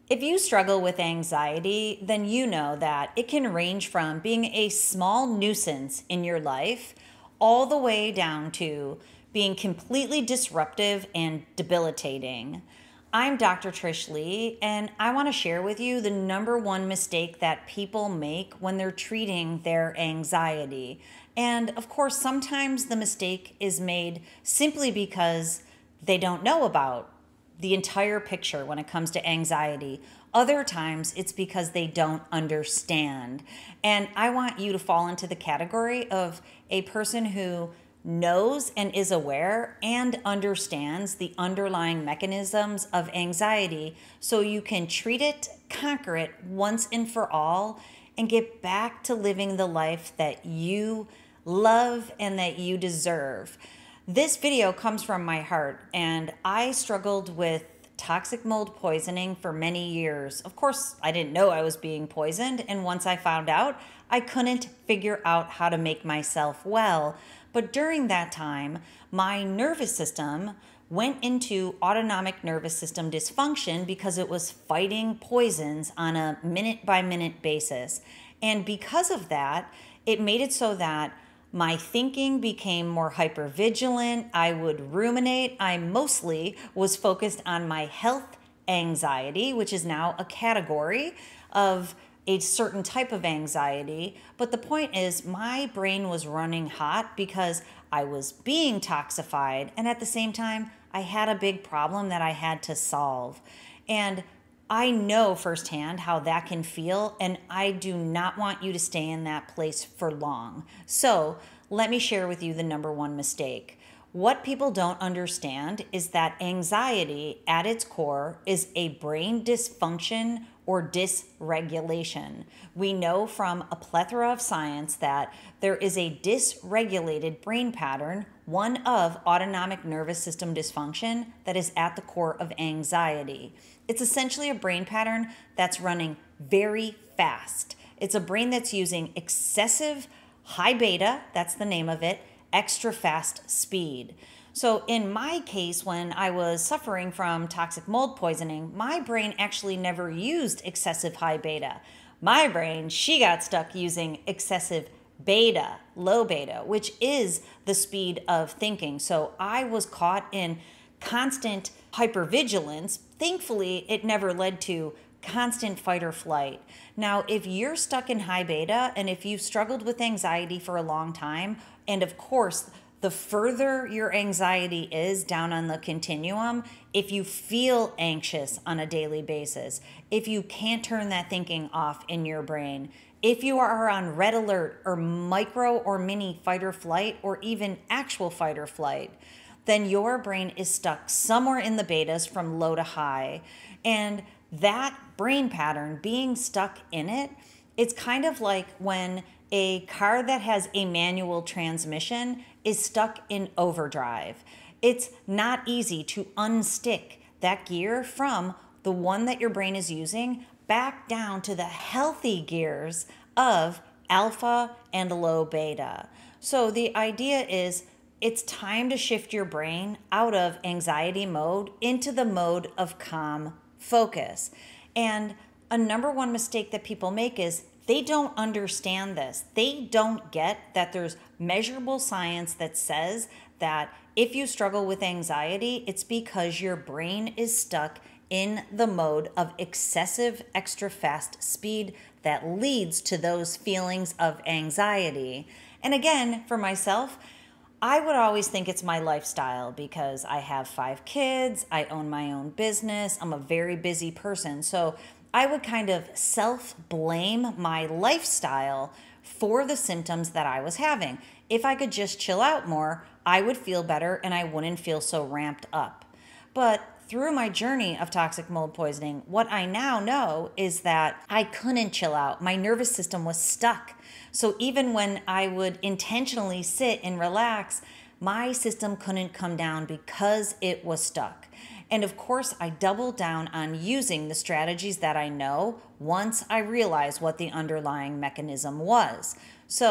If you struggle with anxiety, then you know that it can range from being a small nuisance in your life all the way down to being completely disruptive and debilitating. I'm Dr. Trish Leigh, and I want to share with you the number one mistake that people make when they're treating their anxiety. And of course, sometimes the mistake is made simply because they don't know about the entire picture when it comes to anxiety. Other times it's because they don't understand. And I want you to fall into the category of a person who knows and is aware and understands the underlying mechanisms of anxiety so you can treat it, conquer it once and for all, and get back to living the life that you love and that you deserve. This video comes from my heart, and I struggled with toxic mold poisoning for many years. Of course, I didn't know I was being poisoned, and once I found out, I couldn't figure out how to make myself well. But during that time, my nervous system went into autonomic nervous system dysfunction because it was fighting poisons on a minute-by-minute basis. And because of that, it made it so that my thinking became more hypervigilant. I would ruminate. I mostly was focused on my health anxiety, which is now a category of a certain type of anxiety. But the point is, my brain was running hot because I was being toxified. And at the same time, I had a big problem that I had to solve. And I know firsthand how that can feel, and I do not want you to stay in that place for long. So let me share with you the number one mistake. What people don't understand is that anxiety at its core is a brain dysfunction or dysregulation. We know from a plethora of science that there is a dysregulated brain pattern, one of autonomic nervous system dysfunction, that is at the core of anxiety. It's essentially a brain pattern that's running very fast. It's a brain that's using excessive high beta, that's the name of it, extra fast speed. So in my case, when I was suffering from toxic mold poisoning, my brain actually never used excessive high beta. My brain, she got stuck using excessive beta, low beta, which is the speed of thinking. So I was caught in constant hypervigilance. Thankfully, it never led to constant fight or flight. Now, if you're stuck in high beta and if you've struggled with anxiety for a long time, and of course, the further your anxiety is down on the continuum, if you feel anxious on a daily basis, if you can't turn that thinking off in your brain, if you are on red alert or micro or mini fight or flight or even actual fight or flight, then your brain is stuck somewhere in the betas from low to high. And that brain pattern, being stuck in it, it's kind of like when a car that has a manual transmission is stuck in overdrive. It's not easy to unstick that gear from the one that your brain is using back down to the healthy gears of alpha and low beta. So the idea is it's time to shift your brain out of anxiety mode into the mode of calm focus. And a number one mistake that people make is they don't understand this. They don't get that there's measurable science that says that if you struggle with anxiety, it's because your brain is stuck in the mode of excessive extra fast speed that leads to those feelings of anxiety. And again, for myself, I would always think it's my lifestyle because I have 5 kids, I own my own business, I'm a very busy person. So I would kind of self-blame my lifestyle for the symptoms that I was having. If I could just chill out more, I would feel better and I wouldn't feel so ramped up. But through my journey of toxic mold poisoning, what I now know is that I couldn't chill out. My nervous system was stuck. So even when I would intentionally sit and relax, my system couldn't come down because it was stuck. And of course, I doubled down on using the strategies that I know once I realized what the underlying mechanism was. So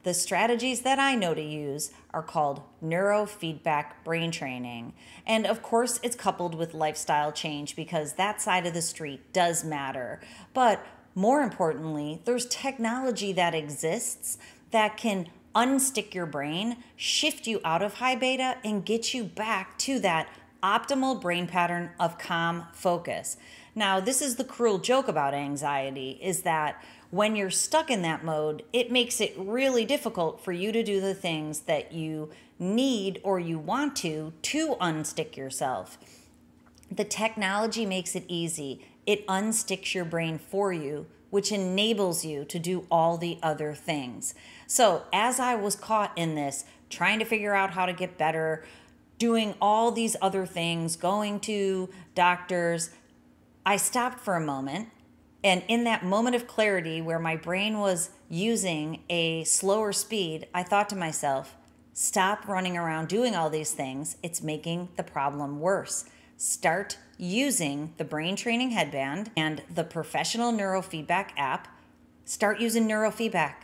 the strategies that I know to use are called neurofeedback brain training. And of course, it's coupled with lifestyle change because that side of the street does matter. But more importantly, there's technology that exists that can unstick your brain, shift you out of high beta, and get you back to that optimal brain pattern of calm focus. Now, this is the cruel joke about anxiety, is that when you're stuck in that mode, it makes it really difficult for you to do the things that you need or you want to unstick yourself. The technology makes it easy. It unsticks your brain for you, which enables you to do all the other things. So as I was caught in this, trying to figure out how to get better, doing all these other things, going to doctors, I stopped for a moment. And in that moment of clarity where my brain was using a slower speed, I thought to myself, stop running around doing all these things. It's making the problem worse. Start using the brain training headband and the professional neurofeedback app. Start using neurofeedback.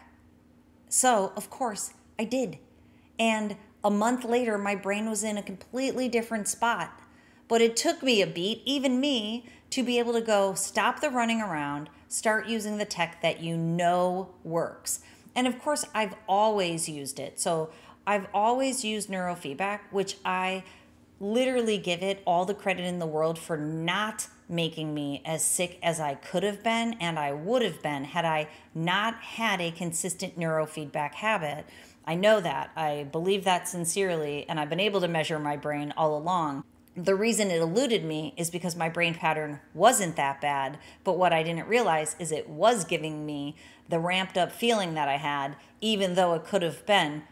So, of course, I did. And a month later, my brain was in a completely different spot. But it took me a beat, even me, to be able to go stop the running around, start using the tech that you know works. And of course, I've always used it. So I've always used neurofeedback, which I literally give it all the credit in the world for not making me as sick as I could have been and I would have been had I not had a consistent neurofeedback habit. I know that. I believe that sincerely, and I've been able to measure my brain all along. The reason it eluded me is because my brain pattern wasn't that bad, but what I didn't realize is it was giving me the ramped up feeling that I had, even though it could have been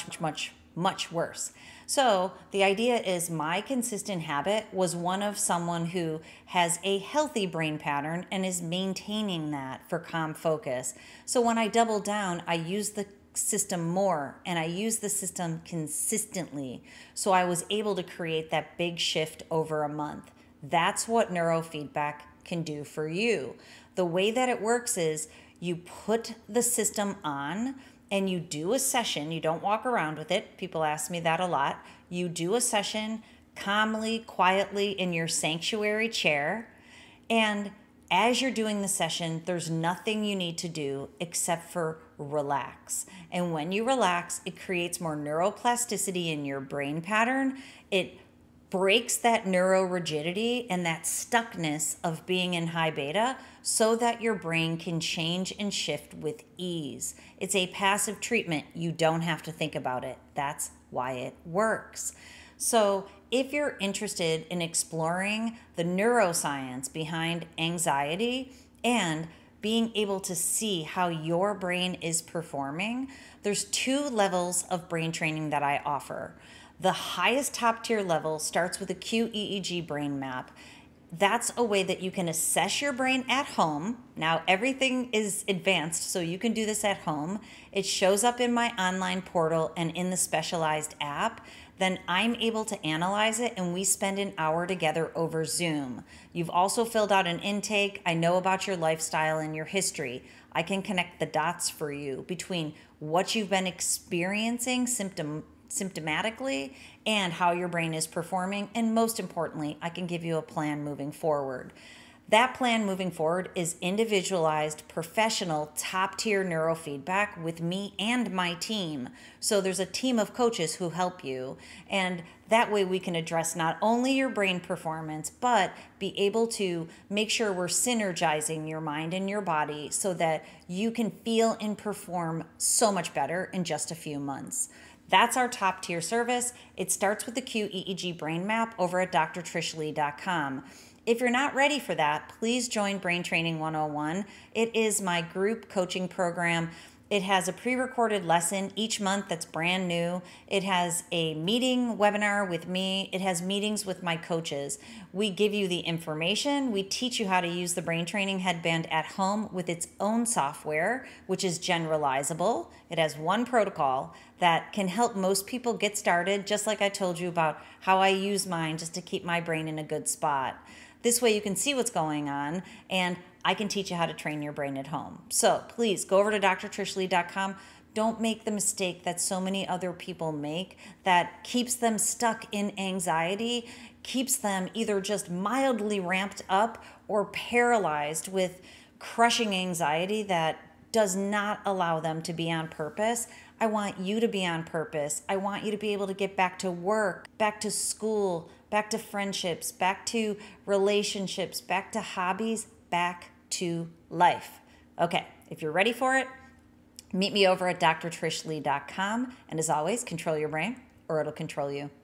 much worse. So the idea is my consistent habit was one of someone who has a healthy brain pattern and is maintaining that for calm focus. So when I double down, I use the system more and I use the system consistently. So I was able to create that big shift over a month. That's what neurofeedback can do for you. The way that it works is you put the system on and you do a session. You don't walk around with it. People ask me that a lot. You do a session calmly, quietly in your sanctuary chair. And as you're doing the session, there's nothing you need to do except for relax. And when you relax, it creates more neuroplasticity in your brain pattern. It breaks that neurorigidity and that stuckness of being in high beta so that your brain can change and shift with ease. It's a passive treatment. You don't have to think about it. That's why it works. So if you're interested in exploring the neuroscience behind anxiety and being able to see how your brain is performing, there's 2 levels of brain training that I offer. The highest top tier level starts with a qEEG brain map. That's a way that you can assess your brain at home. Now, everything is advanced, so you can do this at home. It shows up in my online portal and in the specialized app. Then I'm able to analyze it, and we spend an hour together over Zoom. You've also filled out an intake. I know about your lifestyle and your history. I can connect the dots for you between what you've been experiencing symptomatically and how your brain is performing. And most importantly, I can give you a plan moving forward. That plan moving forward is individualized, professional, top-tier neurofeedback with me and my team. So there's a team of coaches who help you. And that way we can address not only your brain performance, but be able to make sure we're synergizing your mind and your body so that you can feel and perform so much better in just a few months. That's our top tier service. It starts with the qEEG brain map over at drtrishleigh.com. If you're not ready for that, please join Brain Training 101. It is my group coaching program. It has a pre-recorded lesson each month that's brand new. It has a meeting webinar with me. It has meetings with my coaches. We give you the information. We teach you how to use the brain training headband at home with its own software, which is generalizable. It has one protocol that can help most people get started, just like I told you about how I use mine just to keep my brain in a good spot. This way you can see what's going on, and I can teach you how to train your brain at home. So please go over to drtrishleigh.com. Don't make the mistake that so many other people make that keeps them stuck in anxiety, keeps them either just mildly ramped up or paralyzed with crushing anxiety that does not allow them to be on purpose. I want you to be on purpose. I want you to be able to get back to work, back to school, back to friendships, back to relationships, back to hobbies, back to life. Okay, if you're ready for it, meet me over at drtrishleigh.com. And as always, control your brain or it'll control you.